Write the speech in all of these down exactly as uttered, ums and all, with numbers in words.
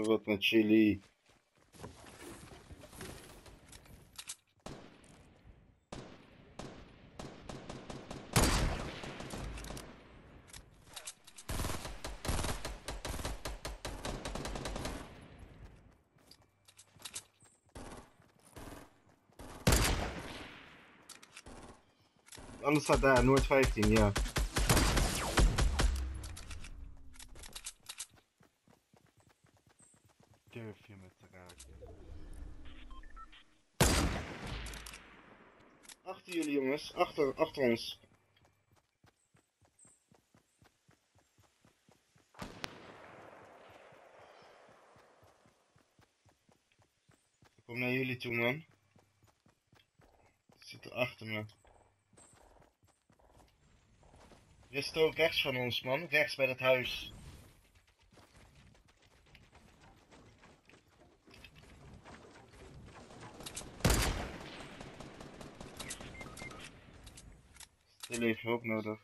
brood met chili. Anders staat daar, Noord vijftien, ja. Durf je me te raken? Achter jullie jongens, achter, achter ons. Ik kom naar jullie toe, man. Zit er achter me. Er is ook rechts van ons, man. Rechts bij dat huis. Stil even hulp nodig.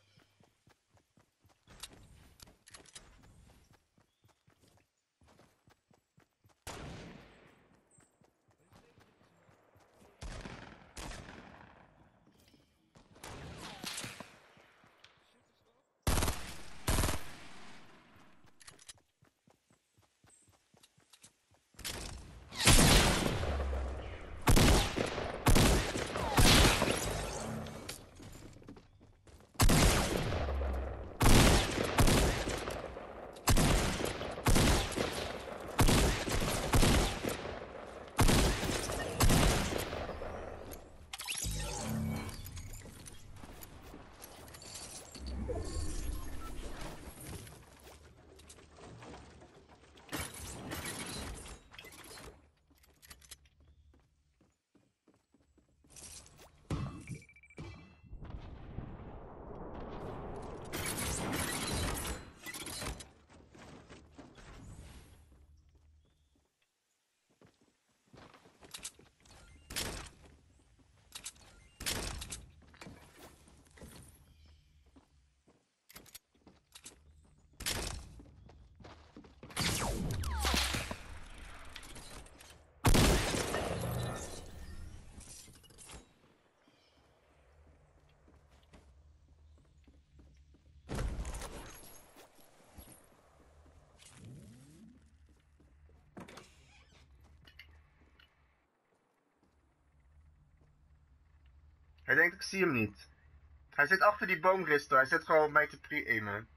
Hij denkt, ik zie hem niet. Hij zit achter die boomristel. Hij zit gewoon op mij te pre-aimen.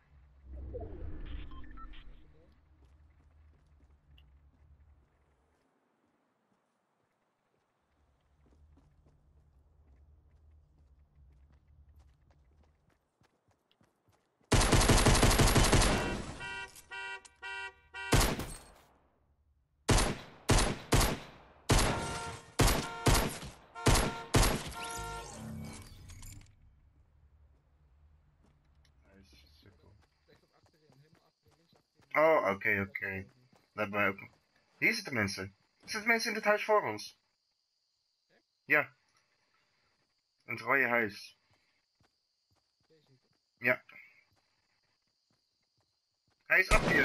Oh, oké, okay, oké. Okay. Dat hebben wij ook. Hier zitten mensen. Er zitten mensen in dit huis voor ons. Ja. In het rode huis. Ja. Hij is achter je.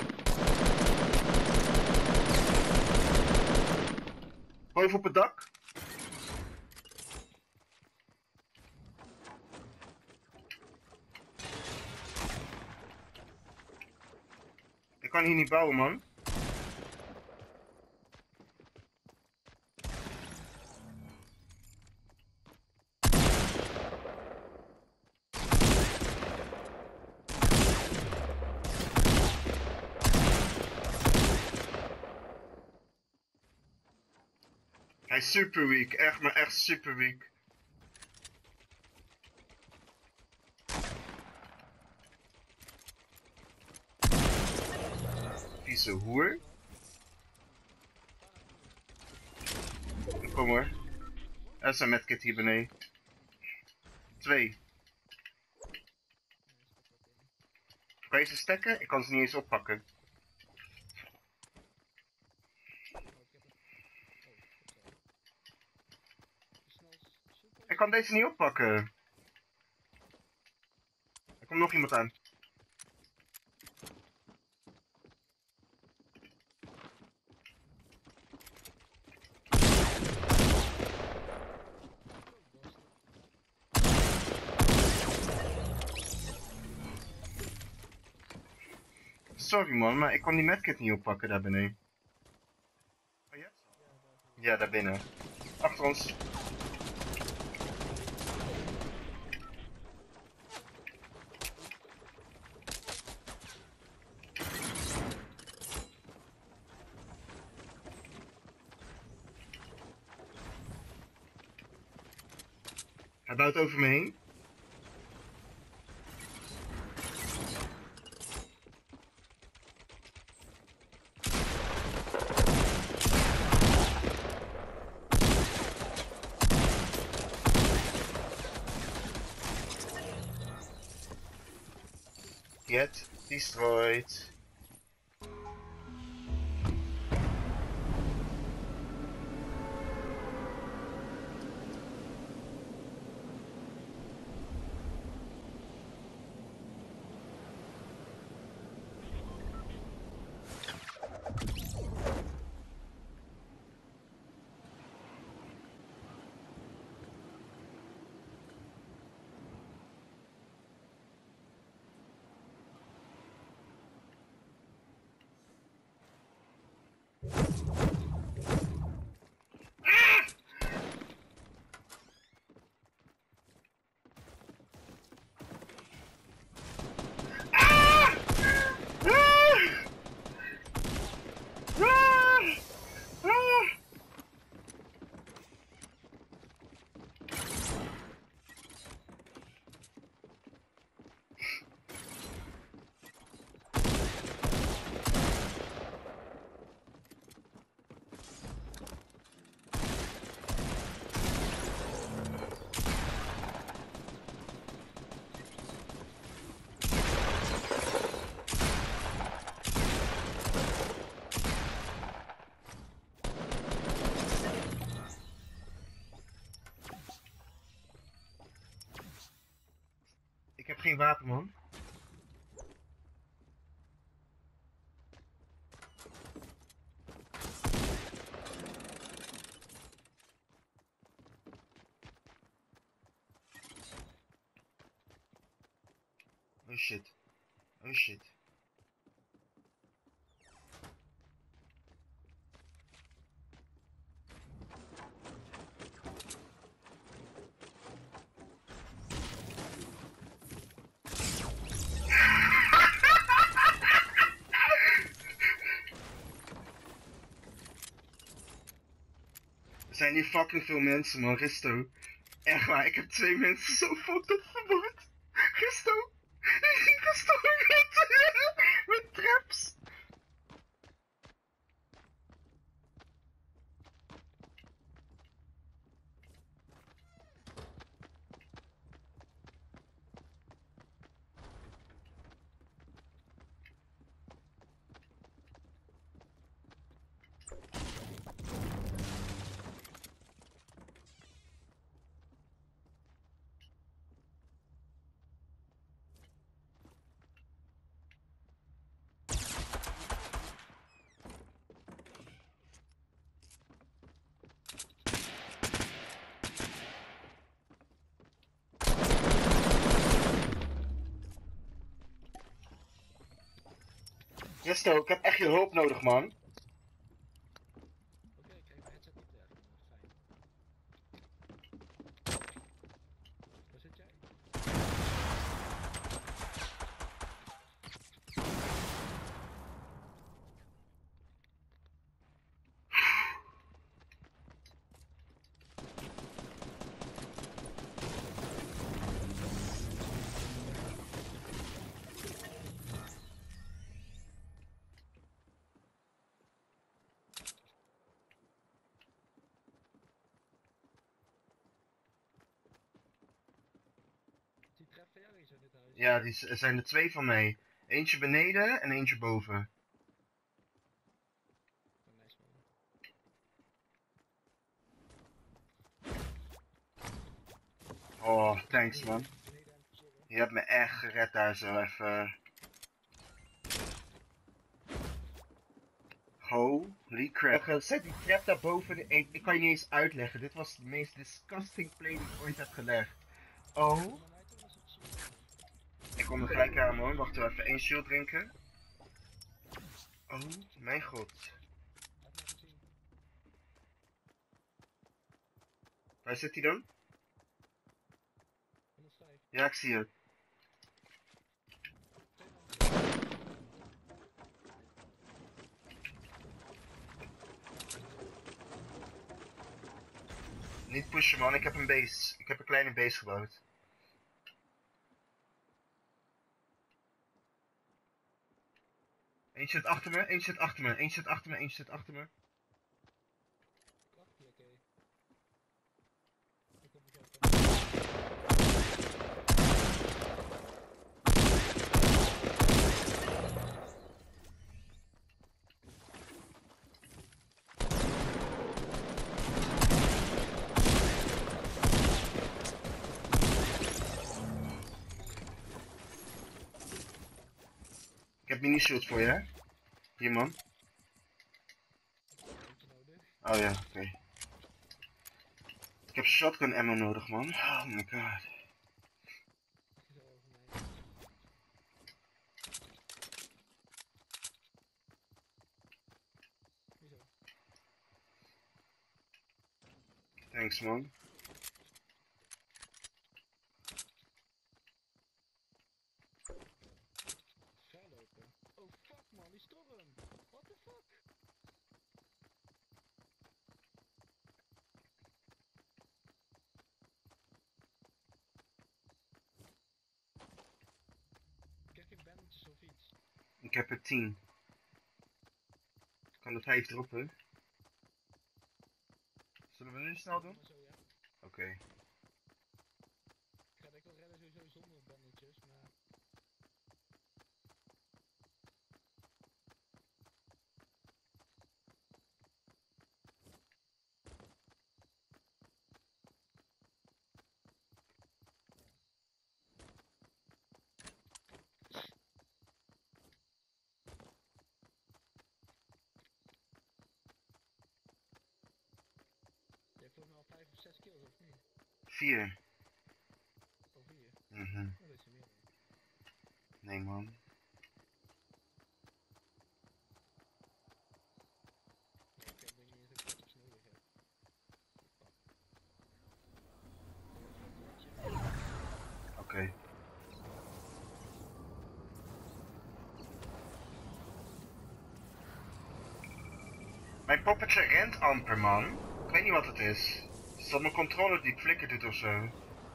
Boven op het dak. Ik kan hier niet bouwen, man. Hij is super weak, echt, maar echt super weak. Vieze hoer. Kom hoor. Er is een medkit hier beneden. Twee. Kan je ze stekken? Ik kan ze niet eens oppakken. Ik kan deze niet oppakken. Er komt nog iemand aan. sorry man, maar ik kon die medkit niet oppakken daar beneden. Oh ja? Ja, daar binnen. Achter ons. Hij bouwt over me heen. Get destroyed. Ik heb geen wapen, man. Oh shit. Oh shit. Er zijn hier fucking veel mensen, man. Risto. Echt waar, ik heb twee mensen zo fucked up vermoord. Risto. Risto met, met traps. Risto, ik heb echt je hulp nodig, man. Oké, ik krijg mijn headset niet weg. Fijn. Waar zit jij? Die treft van jou eens in dit huis. Ja, die, er zijn er twee van mij. Eentje beneden en eentje boven. Oh, nice man. Oh, thanks, man. Beneden aan het chillen. Je hebt me echt gered daar zo even. Holy crap. Zet die trap daarboven. Ik, ik kan je niet eens uitleggen. Dit was de meest disgusting play die ik ooit heb gelegd. Oh. Kom maar mij toe, was het chill. Ik kom er gelijk aan, hoor. Wacht even, één shield drinken. Oh, mijn god. Had maar gezien. Waar zit hij dan? honderdvijf. Ja, ik zie het. Twee man. Niet pushen man, ik heb een base. Ik heb een kleine base gebouwd. Eentje zit achter me, eentje zit achter me, eentje zit achter me, eentje zit achter me. Krachtelijk, hé. Ik kom met jou verder. Ik heb mini shield voor je, hè? Hier man. Eentje nodig. Oh ja, oké. Okay. Ik heb shotgun ammo nodig man. Oh my god. Zo over mij. Hoezo? Thanks man. Verlopen. Oh fuck man, die storm. What the fuck? Ik heb geen bandages of iets. Ik heb er tien. Ik kan er vijf droppen. Zullen we nu snel doen? Maar zo, ja. Oké. Okay. Ik ga het wel redden sowieso zonder bandages, maar... Je hebt volgens mij al vijf of zes kills, of niet? Vier. Of vier? Mhm. Oh, dat is er meer. Nee man. Ja, ik heb denk niet eens dat ik bandages nodig heb. Oké. Okay. Mijn poppetje rent amper man. Ik weet niet wat het is. Is dat mijn controller die flikker doet of zo?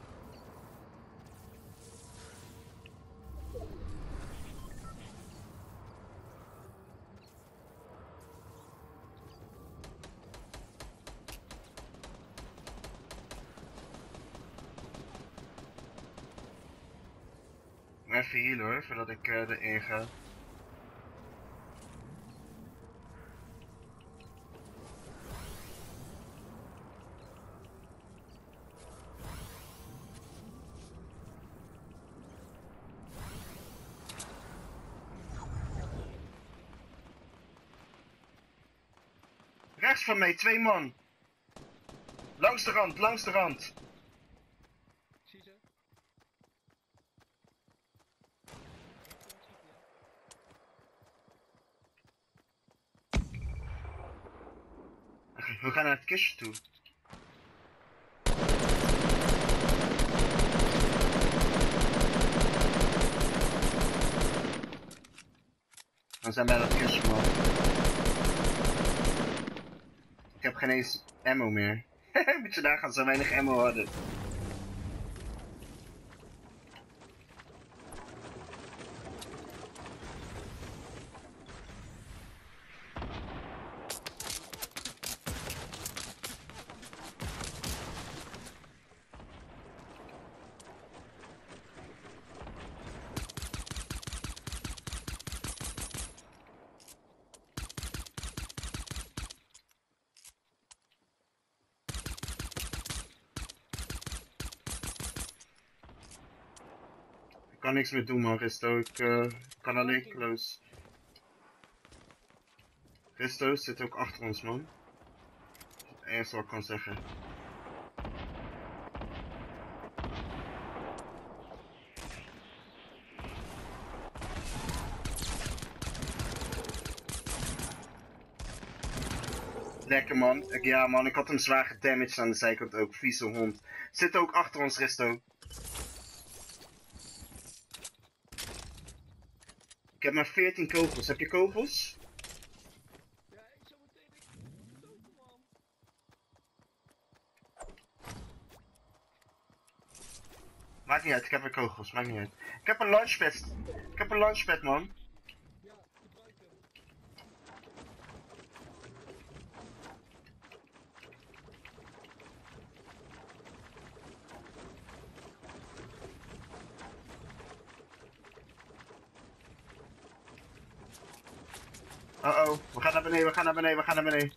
Even healen hoor, voordat ik uh, erin ga. Rechts van mij, twee man. Langs de rand, langs de rand. Zie ze? We gaan naar het kistje toe. Dan zijn wij naar het kistje man. Ik heb geen eens ammo meer. Moet je daar gaan, zo weinig ammo hadden. Ik kan niks meer doen man, Risto. Ik uh, kan alleen close. Risto zit ook achter ons man. Dat is het enige wat ik kan zeggen. Lekker man. Ik, ja man, ik had hem zwaar gedamaged aan de zijkant ook. Vieze hond. Zit ook achter ons, Risto. Ik heb maar veertien kogels. Heb je kogels? Ja, ik zo meteen ik dopen, man. Maakt niet uit, ik heb weer kogels. Maakt niet uit. Ik heb een launchpad. Ik heb een launchpad, man. Ja, gebruik hem. Uh oh, we gaan naar beneden, we gaan naar beneden, we gaan naar beneden.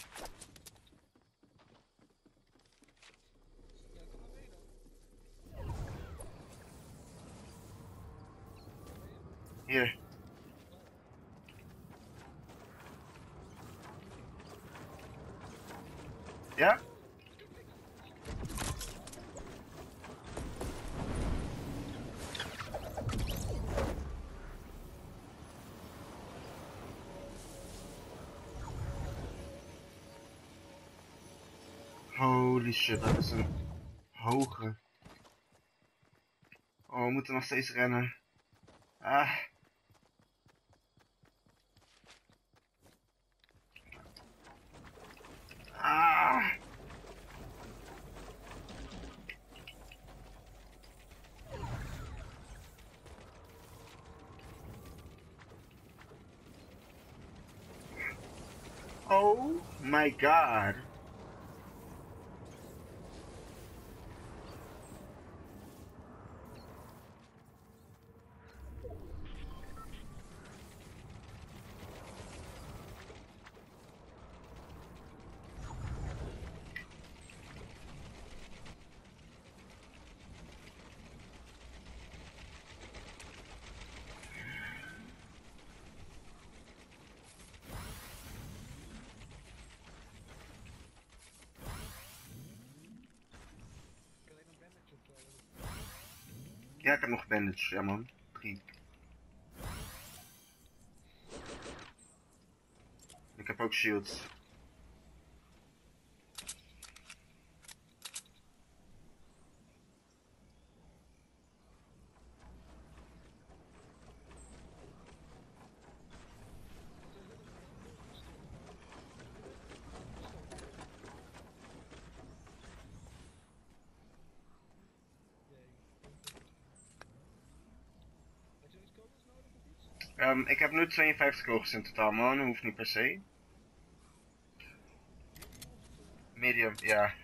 Ja, kom maar mee dan. Hier. Ja? Holy shit, dat is een hoge. Oh, we moeten nog steeds rennen. Ah. Ah. Oh my god. Kan ik nog bandage of zo? Ja, ik heb nog bandage, ja man. Drie. Ik heb ook shields. Had je iets kogels nodig of iets? Um, ik heb nu tweeënvijftig kogels in totaal, man. Hoeft niet per se. Medium of... Uh... Medium, ja.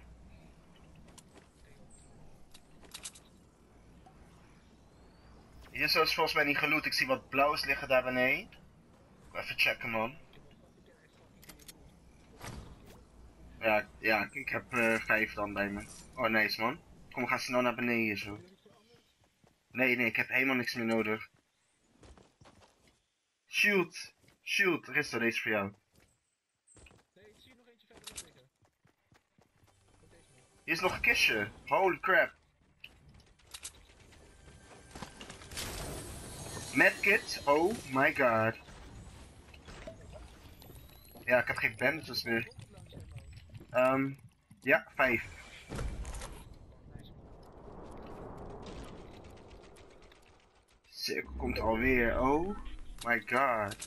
Hier is het volgens mij niet geloot. Ik zie wat blauws liggen daar beneden. Even checken, man. Ja, ja, ik heb uh, vijf dan bij me. Oh, nice, man. Kom, we gaan snel naar beneden hier zo. Nee, nee, ik heb helemaal niks meer nodig. Shield. Shield, Risto, deze is voor jou. Nee, ik zie er nog eentje verder liggen. Wat deze man? Hier is nog een kistje. Holy crap. Medkit, oh my god. Ja, ik heb geen bandages meer. Um, ja, vijf. Cirkel komt alweer, oh my god.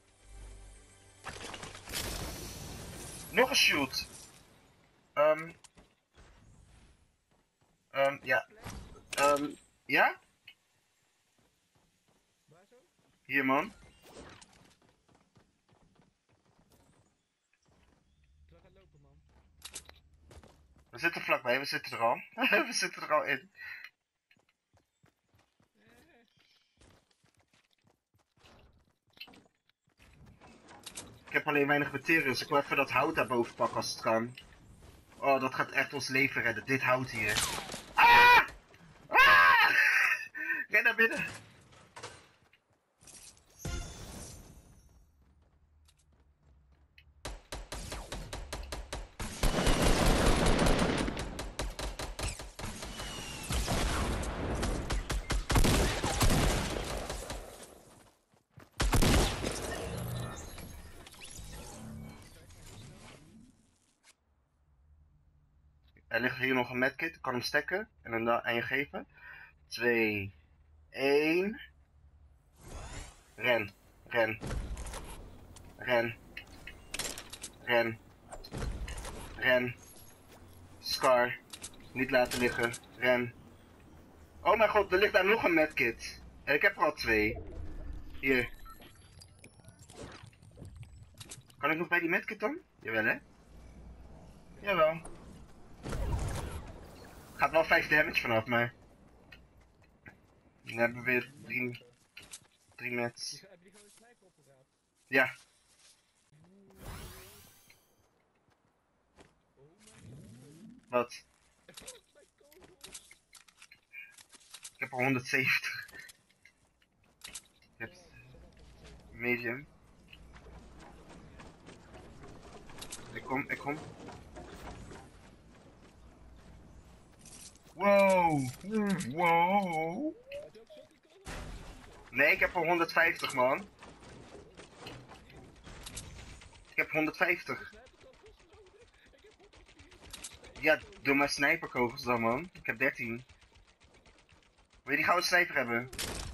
Nog een shield. Um, um, ja. Um, ja? Waar zo? Hier, man. Terug gaan lopen, man. We zitten vlakbij, we zitten er al. We zitten er al in. Ik heb alleen weinig materials. Ik wil even dat hout daarboven pakken als het kan. Oh, dat gaat echt ons leven redden. Dit hout hier. Ah! Ah! Ren naar binnen. Er ligt hier nog een medkit, ik kan hem stacken en dan aan je geven. twee, één. Ren, ren. Ren. Ren. Ren. Scar. Niet laten liggen. Ren. Oh mijn god, er ligt daar nog een medkit. En ik heb er al twee. Hier. Kan ik nog bij die medkit dan? Jawel hè? Jawel. Gaat wel vijf damage vanaf, maar... Dan hebben we weer drie... Drie meds. Heb je gewoon een sniper opgeraad? Ja. Wat? Ik heb er honderdzeventig. Je hebt... Medium. Ik kom, ik kom. Wow. Wow. Nee, ik heb er honderdvijftig man. Ik heb honderdvijftig. Ja, doe maar sniperkogels dan man. Ik heb dertien. Wil je die gouden sniper hebben?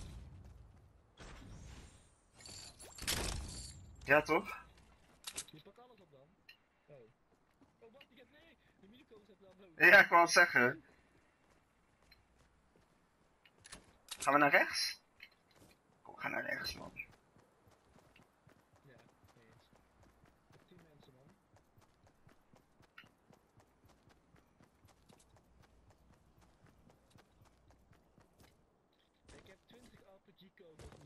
Ja toch? Je pakt alles op dan. Oh. Oh wacht, ik heb nee. De minikogels heb je al nodig. Ja, ik wou het zeggen. Gaan we naar rechts? Kom, we gaan naar rechts man. Ja, nee eens. Ik heb tien mensen man. Ik heb twintig R P G kogels nu.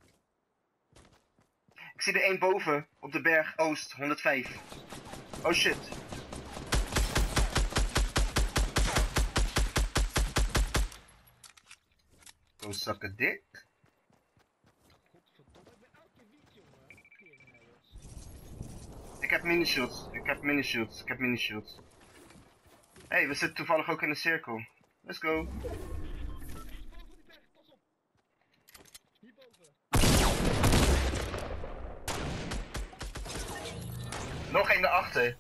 Ik zie er één boven, op de berg Oost, honderdvijf. Oh shit. Go sukken dik. Godverdomme, ik ben elke keer weak jongen. Teringleiders. Ik heb mini-shields, ik heb mini-shields, ik heb mini-shields. Hé, hey, we zitten toevallig ook in de cirkel. Let's go. Boven die berg, pas op. Hierboven. Nog één daarachter.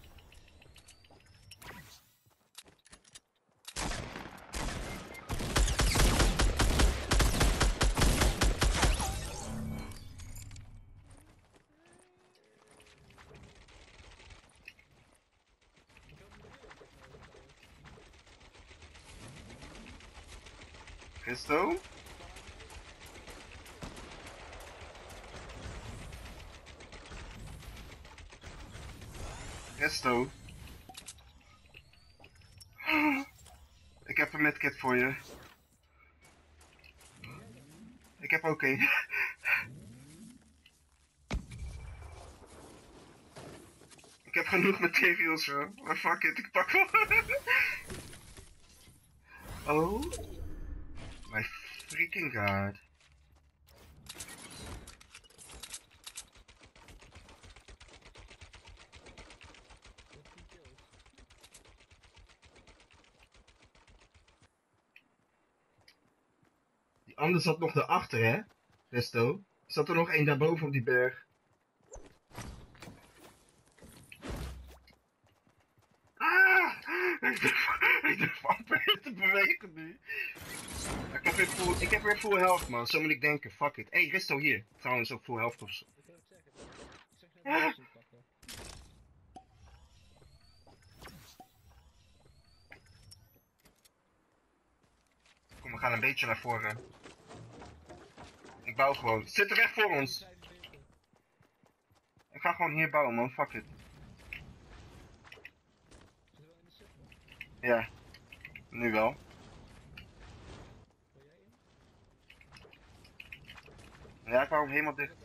Christo? Christo? Ik heb een medkit voor je. Ik heb ook een. Ik heb genoeg materials hoor. Maar fuck it, ik pak wel. Oh. My freaking god. Die ander zat nog daarachter hè, Resto. Zat er nog één daarboven op die berg. Ah! Ik durf, ik durf amper te bewegen nu. Ik heb weer full, ik heb weer full health man, zo moet ik denken, fuck it. Hé, hey, Resto hier. Trouwens ook full health of zo. Ik wil het zeggen. Ik zeg net een suit pakken. Kom, we gaan een beetje naar voren. Ik bouw gewoon. Zit er recht voor ons. Ik ga gewoon hier bouwen man, fuck it. Zit er wel in de cirkel? Ja. Nu wel. Wil jij in? Ja, ik wou hem helemaal dicht.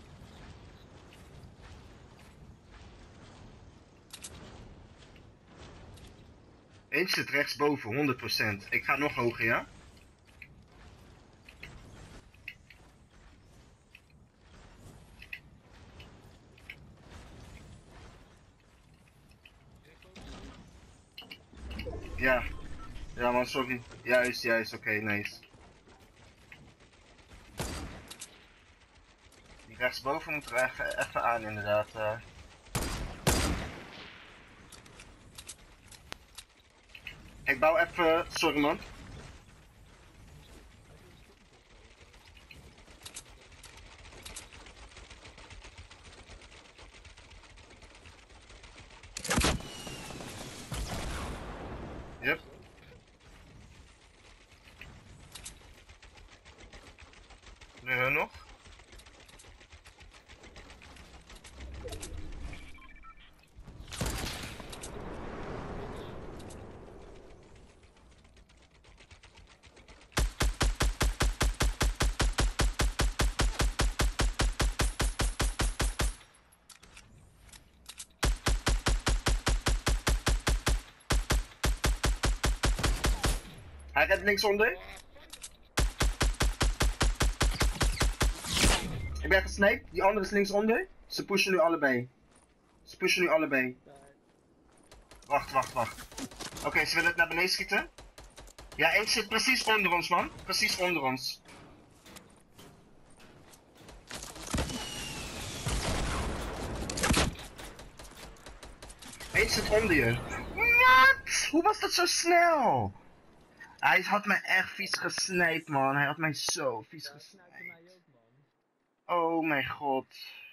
Eentje zit rechtsboven, honderd procent. Ik ga nog hoger, ja? Ja. Ja man, sorry. Juist, juist, oké, okay, nice. Die rechtsboven moeten we even, even aan inderdaad. Uh. Ik bouw even... Sorry man. Yep. Nu hun nog. Hij gaat linksonder. Ik ben gesniped, die andere is linksonder. Ze pushen nu allebei. Ze pushen nu allebei. Wacht, wacht, wacht. Oké, okay, ze willen het naar beneden schieten. Ja, één zit precies onder ons, man. Precies onder ons. Eén zit onder je. Wat? Hoe was dat zo snel? Hij had mij echt vies gesniped, man. Hij had mij zo vies gesniped. Oh mijn god.